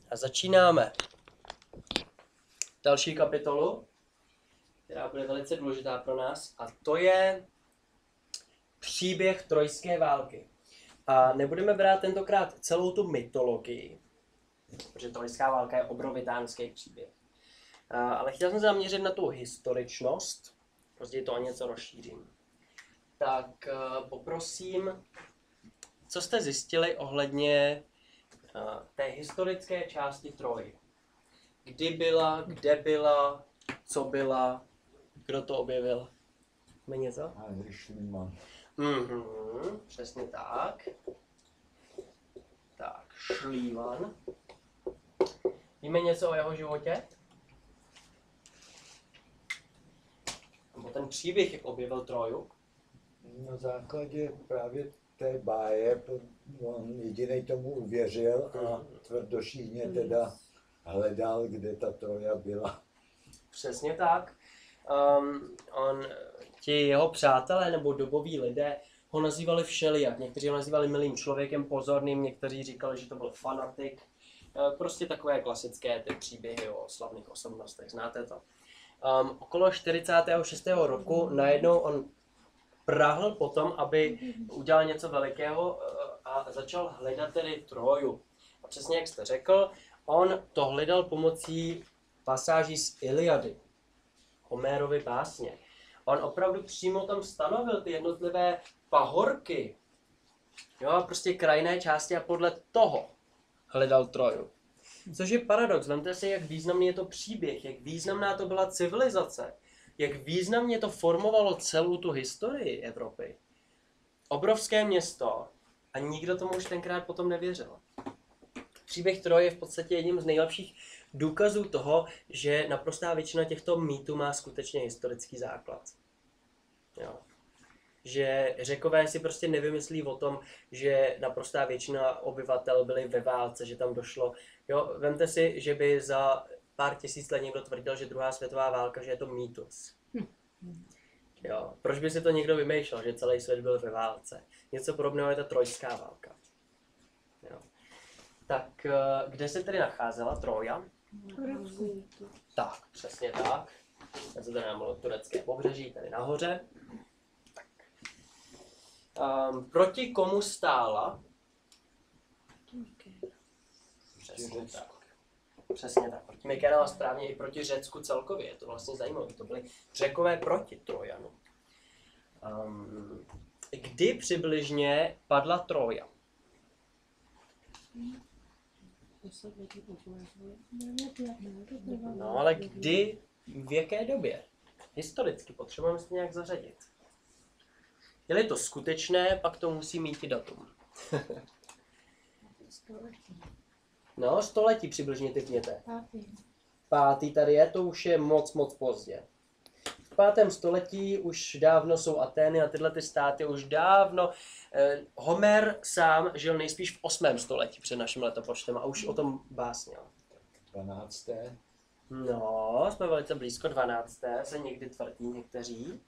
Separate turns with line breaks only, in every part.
A začínáme další kapitolu, která bude velice důležitá pro nás, a to je příběh Trojské války. A nebudeme brát tentokrát celou tu mytologii, protože Trojská válka je obrovitánský příběh. Ale chtěl jsem se zaměřit na tu historičnost, později to o něco rozšířím. Tak poprosím, co jste zjistili ohledně té historické části Troji. Kdy byla, kde byla, co byla, kdo to objevil? Víme něco? Přesně tak. Tak, Šlívan. Víme něco o jeho životě? Nebo ten příběh, jak objevil Troju?
Na základě právě té báje on jedinej tomu uvěřil a tvrdošíjně teda hledal, kde ta Troja byla.
Přesně tak. Ti jeho přátelé nebo doboví lidé ho nazývali všelijak. Někteří ho nazývali milým člověkem, pozorným, někteří říkali, že to byl fanatik. Prostě takové klasické ty příběhy o slavných osobnostech, znáte to. Okolo 46. roku najednou on prahl potom, aby udělal něco velikého a začal hledat tedy Troju. A přesně jak jste řekl, on to hledal pomocí pasáží z Iliady, Homérovy básně. On opravdu přímo tam stanovil ty jednotlivé pahorky, jo, prostě krajinné části a podle toho hledal Troju. Což je paradox, vemte si, jak významný je to příběh, jak významná to byla civilizace, jak významně to formovalo celou tu historii Evropy. Obrovské město a nikdo tomu už tenkrát potom nevěřil. Příběh Troje je v podstatě jedním z nejlepších důkazů toho, že naprostá většina těchto mýtů má skutečně historický základ. Jo. Že Řekové si prostě nevymyslí o tom, že naprostá většina obyvatel byli ve válce, že tam došlo. Jo, vemte si, že by za pár tisíc let někdo tvrdil, že druhá světová válka, že je to mýtus. Jo, proč by si to někdo vymýšlel, že celý svět byl ve válce? Něco podobného je ta Trojská válka. Jo. Tak, kde se tedy nacházela Troja? Tak, přesně tak. Já se tady mám turecké pobřeží, tady nahoře. Proti komu stála? Přesně tak. Přesně tak. Proti Mykénu a správně i proti Řecku celkově. Je to vlastně zajímavé. To byly Řekové proti Trojanu. Kdy přibližně padla Troja? No ale kdy, v jaké době? Historicky potřebujeme se nějak zařadit. Je-li to skutečné, pak to musí mít i datum. No, století přibližně typněte. Pátý tady je, to už je moc pozdě. V 5. století už dávno jsou Atény a tyhle ty státy už dávno. Homer sám žil nejspíš v 8. století před naším letopočtem a už o tom básnil.
12.
No, jsme velice blízko 12. se někdy tvrdí někteří.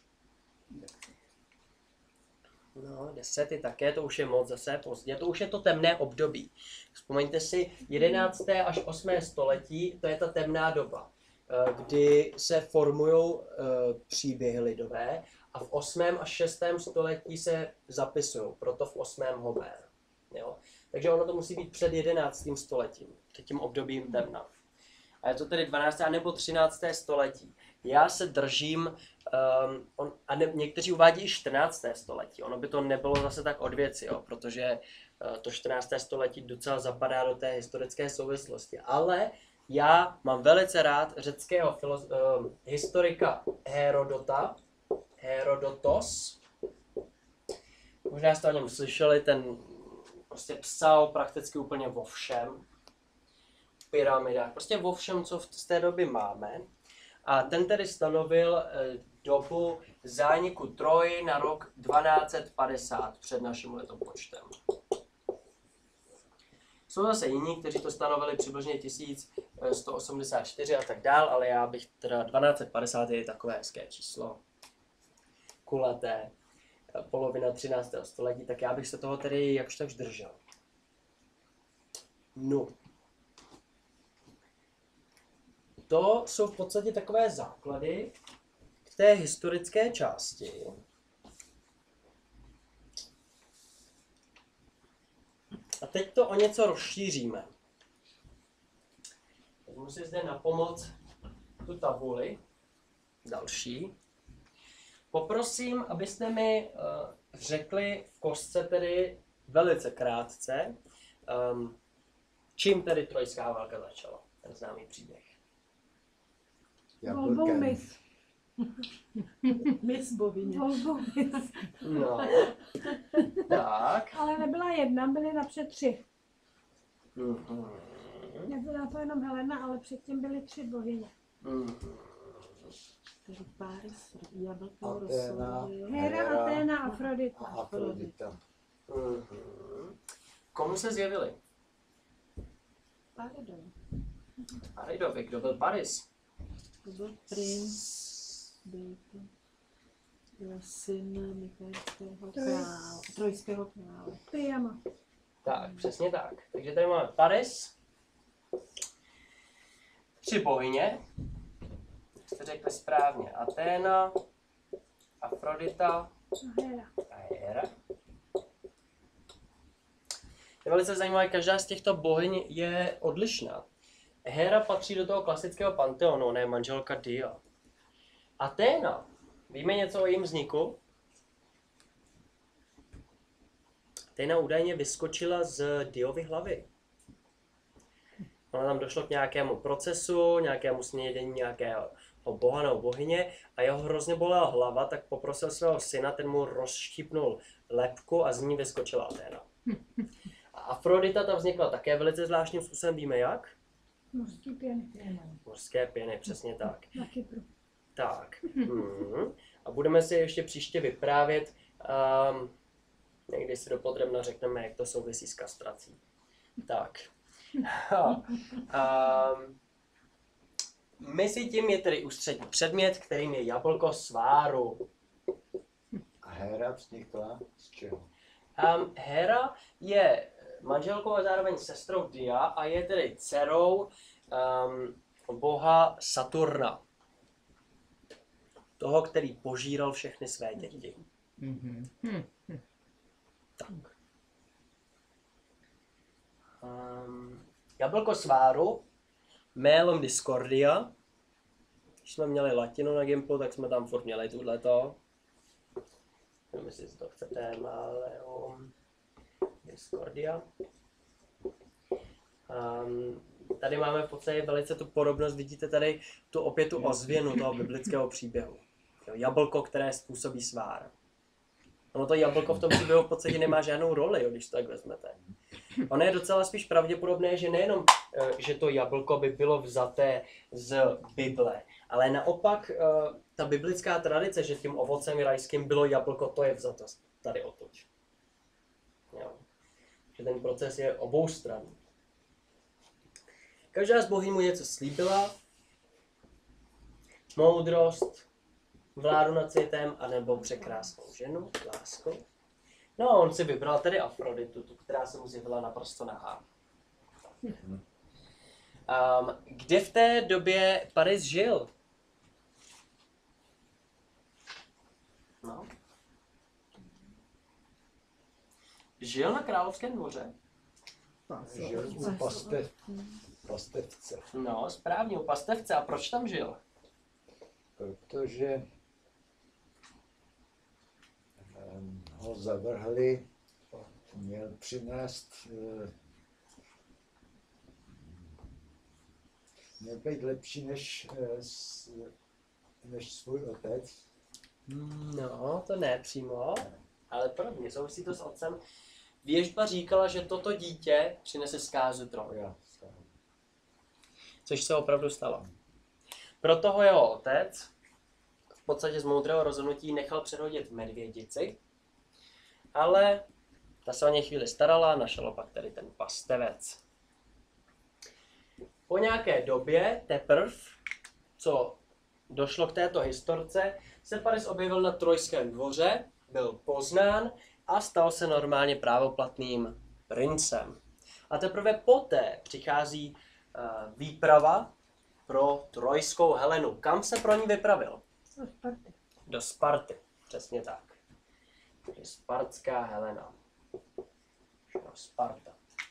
No, 10 také, to už je moc zase pozdě, to už je to temné období. Vzpomeňte si, 11. až 8. století, to je ta temná doba, kdy se formují příběhy lidové a v 8. až 6. století se zapisují, proto v 8. Homer. Jo? Takže ono to musí být před 11. stoletím, před tím obdobím temna. A je to tedy 12. nebo 13. století. Já se držím, někteří uvádí i 14. století. Ono by to nebylo zase tak od věci, jo, protože to 14. století docela zapadá do té historické souvislosti. Ale já mám velice rád řeckého historika Herodotos. Možná jste o něm slyšeli, ten prostě psal prakticky úplně o všem. Pyramidách, prostě o všem, co z té doby máme. A ten tedy stanovil dobu zániku Troji na rok 1250 před naším letopočtem. Jsou zase jiní, kteří to stanovili přibližně 1184 a tak dál, ale já bych teda 1250 je takové hezké číslo. Kulaté, polovina 13. století, tak já bych se toho tedy jakž takž držel. No. to jsou v podstatě takové základy k té historické části. A teď to o něco rozšíříme. Vezmu si zde na pomoc tu tabuli. Další. Poprosím, abyste mi řekli v kostce tedy velice krátce, čím tedy trojská válka začala, ten známý příběh.
Volbou mis.
Mis bohyně.
Volbou mis.
No, tak.
Ale nebyla jedna, byly napřed 3.
Mhm.
Nebyla to jenom Helena, ale předtím byly 3 bohyně.
Mhm.
Tedy Paris, jablko,
Aténa.
Rosolie.
Hera, Aténa, Afrodita.
Afrodita.
Mhm. Komu se zjevili?
Paridon.
Paridovi, kdo byl Paris?
To byl princ, byl to syn Mikajského krále, trojského krále.
Priama.
Tak, přesně tak. Takže tady máme Paris, 3 bohyně, jak jste řekli správně, Aténa, Afrodita
A Hera.
a Hera. Je velice zajímavé, každá z těchto bohyň je odlišná. Hera patří do toho klasického panteonu, ona je manželka Dia. Aténa, víme něco o jejím vzniku? Aténa údajně vyskočila z Diovy hlavy. Ona tam došlo k nějakému procesu, nějakému snědění nějakého boha nebo bohyně a jeho hrozně bolela hlava, tak poprosil svého syna, ten mu rozštípnul lebku a z ní vyskočila Aténa. A Afrodita tam vznikla také velice zvláštním způsobem, víme jak?
Mořský pěny.
Mořské pěny, přesně tak.
Na Kypru.
Tak. A budeme si ještě příště vyprávět, někdy si dopodrobna řekneme, jak to souvisí s kastrací. Tak. Mezi tím je tedy ústřední předmět, kterým je jablko sváru.
A Hera vznikla z čeho?
Hera je manželkou a zároveň sestrou Dia a je tedy dcerou boha Saturna. Toho, který požíral všechny své děti. Tak. Jablko sváru, Mélum discordia. Když jsme měli latinu na Gimplu, tak jsme tam furt měli tuhleto. Nevím, jestli si to chcete, Mélum discordia. Tady máme v podstatě velice tu podobnost, vidíte tady opět tu ozvěnu toho biblického příběhu. Jablko, které způsobí svár. Ono to jablko v tom příběhu v podstatě nemá žádnou roli, když to tak vezmete. Ono je docela spíš pravděpodobné, že nejenom, že to jablko by bylo vzaté z Bible, ale naopak ta biblická tradice, že tím ovocem rajským bylo jablko, to je vzato tady odtud. Jo. Že ten proces je oboustranný. Každá z bohyň mu něco slíbila, moudrost, vládu nad světem, anebo překrásnou ženu, lásku. No a on si vybral tedy Afroditu, tu, která se mu zjevila naprosto nahá. Kde v té době Paris žil? No. Žil na královském dvoře.
Žil u pastevce.
No, správně, u pastevce. A proč tam žil?
Protože ho zavrhli, měl přinést, měl být lepší než svůj otec.
No, to ne přímo, ale podobně, souvisí to s otcem. Věštba říkala, že toto dítě přinese zkázu tronu. Což se opravdu stalo. Proto ho jeho otec v podstatě z moudrého rozhodnutí nechal předhodit medvědici, ale ta se o něj chvíli starala a našel pak tady ten pastevec. Po nějaké době teprv, co došlo k této historce, se Paris objevil na trojském dvoře, byl poznán a stal se normálně právoplatným princem. A teprve poté přichází výprava pro trojskou Helenu. Kam se pro ní vypravil?
Do Sparty.
Do Sparty, přesně tak. Takže Spartská Helena. No, Sparta.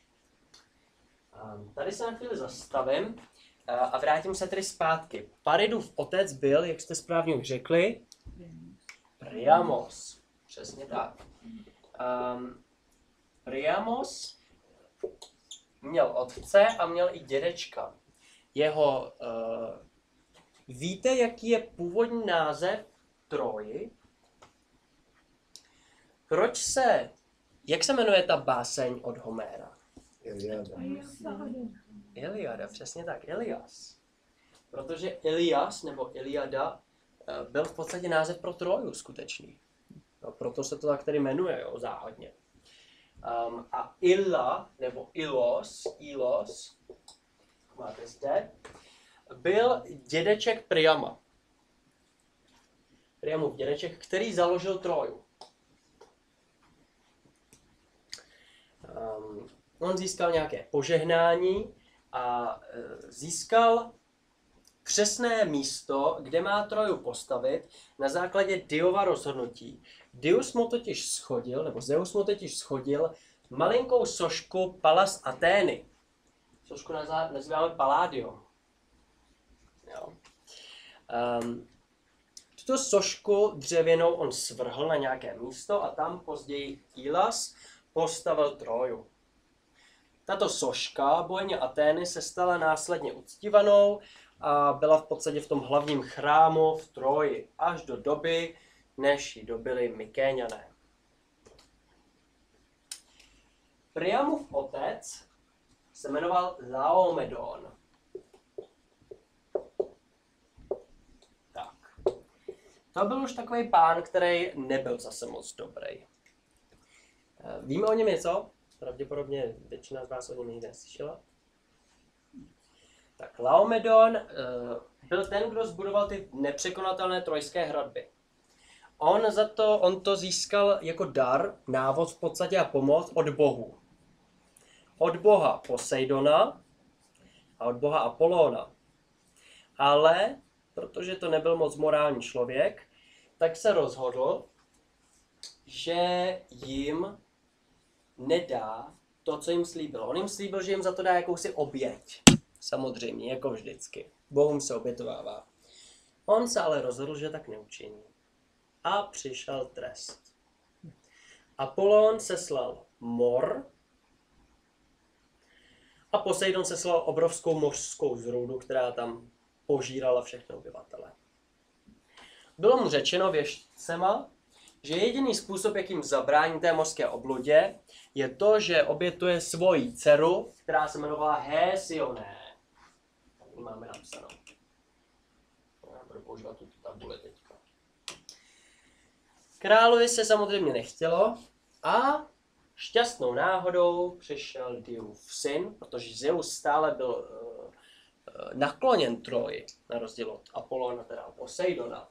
Tady se na chvíli zastavím a vrátím se tedy zpátky. Paridův otec byl, jak jste správně už řekli, Priamos. Přesně tak. Priamos měl otce a měl i dědečka. Jeho, víte, jaký je původní název Troji? Jak se jmenuje ta báseň od Homéra?
Iliada.
Iliada, přesně tak, Ilias. Protože Ilias nebo Iliada byl v podstatě název pro Troju skutečný. No, proto se to tak tedy jmenuje, jo, záhadně. A Illa nebo Ilos, máte zde, byl dědeček Priama. Priamův dědeček, který založil Troju. On získal nějaké požehnání a získal přesné místo, kde má Troju postavit na základě Diova rozhodnutí. Zeus mu totiž schodil malinkou sošku Pallas Athény. Sošku nazýváme Palladium. Jo. Tuto sošku dřevěnou on svrhl na nějaké místo a tam později Ilas postavil Troju. Tato soška bojně Athény se stala následně uctívanou a byla v podstatě v tom hlavním chrámu v Troji až do doby, než ji dobili Mykéňané. Priamův otec se jmenoval Laomedon. Tak. To byl už takový pán, který nebyl zase moc dobrý. Víme o něm něco? Pravděpodobně většina z vás o něm nikdy neslyšela. Tak Laomedon byl ten, kdo zbudoval ty nepřekonatelné trojské hradby. On to získal jako dar, návod v podstatě a pomoc od bohů. Od boha Poseidona a od boha Apolóna. Ale, protože to nebyl moc morální člověk, tak se rozhodl, že jim nedá to, co jim slíbil. On jim slíbil, že jim za to dá jakousi oběť. Samozřejmě, jako vždycky. Bohům se obětovává. On se ale rozhodl, že tak neučiní. A přišel trest. Apollon seslal mor a Poseidon seslal obrovskou mořskou zrůdu, která tam požírala všechny obyvatele. Bylo mu řečeno věštcema, že jediný způsob, jakým zabrání té mořské obludě, je to, že obětuje svoji dceru, která se jmenovala Hésioné. Tak ji máme napsanou. Já budu používat tu tabuli teďka. Královi se samozřejmě nechtělo a šťastnou náhodou přišel Diův syn, protože Zeus stále byl nakloněn Troji, na rozdíl od Apollona, teda Poseidona.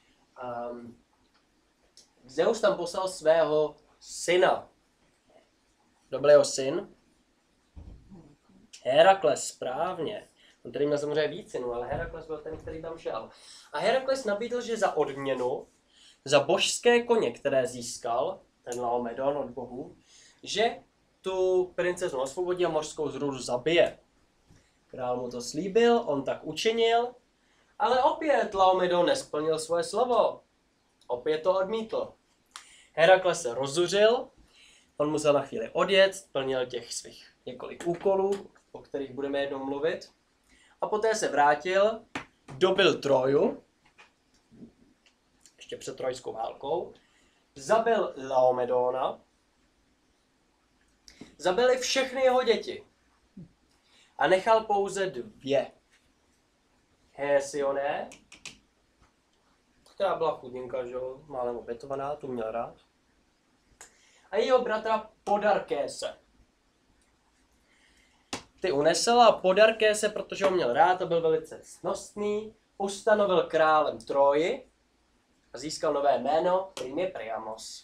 Zeus tam poslal svého syna. Kdo byl jeho syn? Herakles, správně. On tady měl samozřejmě víc synů, ale Herakles byl ten, který tam šel. A Herakles nabídl, že za odměnu, za božské koně, které získal, ten Laomedon od bohů, že tu princeznu osvobodí a mořskou zrůdu zabije. Král mu to slíbil, on tak učinil, ale opět Laomedon nesplnil svoje slovo. Opět to odmítl. Herakles se rozuřil, on musel na chvíli odjet, plnil těch svých několik úkolů, o kterých budeme jednou mluvit. A poté se vrátil, dobil Troju, ještě před trojskou válkou, zabil Laomedona, zabili všechny jeho děti a nechal pouze 2. Hésioné, která byla chudinka, že jo, málem obětovaná, tu měl rád. A jeho bratra Podarkése. Ty unesl a Podarkése, protože ho měl rád a byl velice ctnostný, ustanovil králem Troji a získal nové jméno, kterým je Priamos.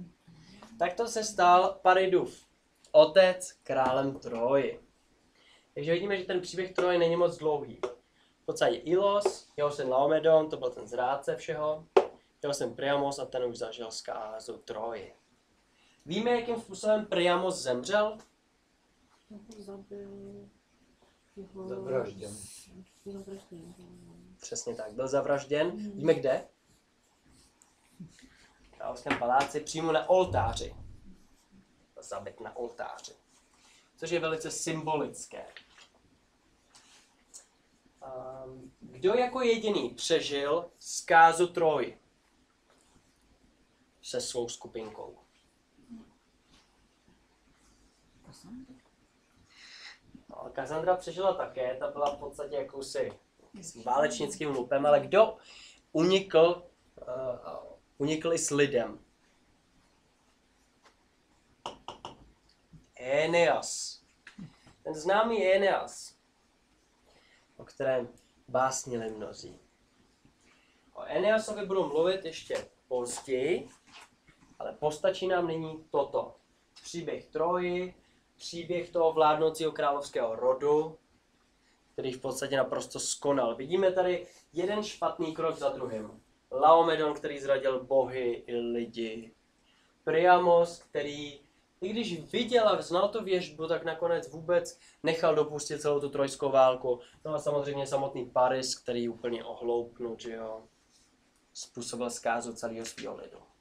Takto se stal Paridův otec králem Troji. Takže vidíme, že ten příběh Troje není moc dlouhý. V podstatě Ilos, jeho syn Laomedon, to byl ten zrádce všeho, jeho syn Priamos a ten už zažil zkázu Troji. Víme, jakým způsobem Priamos zemřel?
Toho zabil. Jeho...
Zavražděn.
Zavražděn.
Přesně tak, byl zavražděn. Víme kde? V královském paláci, přímo na oltáři. Byl zabit na oltáři. Což je velice symbolické. Kdo jako jediný přežil zkázu Troji se svou skupinkou? No, Kassandra přežila také, ta byla v podstatě jakousi válečnickým lupem, ale kdo unikl i s lidem? Eneas. Ten známý Eneas, o kterém básnili mnozí. O Eneasovi budu mluvit ještě později, ale postačí nám nyní toto. Příběh Troji, příběh toho vládnoucího královského rodu, který v podstatě naprosto skonal. Vidíme tady jeden špatný krok za druhým. Laomedon, který zradil bohy i lidi. Priamos, který, i když viděl a znal tu věštbu, tak nakonec vůbec nechal dopustit celou tu trojskou válku. No a samozřejmě samotný Paris, který úplně ohloupnul, že jo, způsobil zkázu celého svého lidu.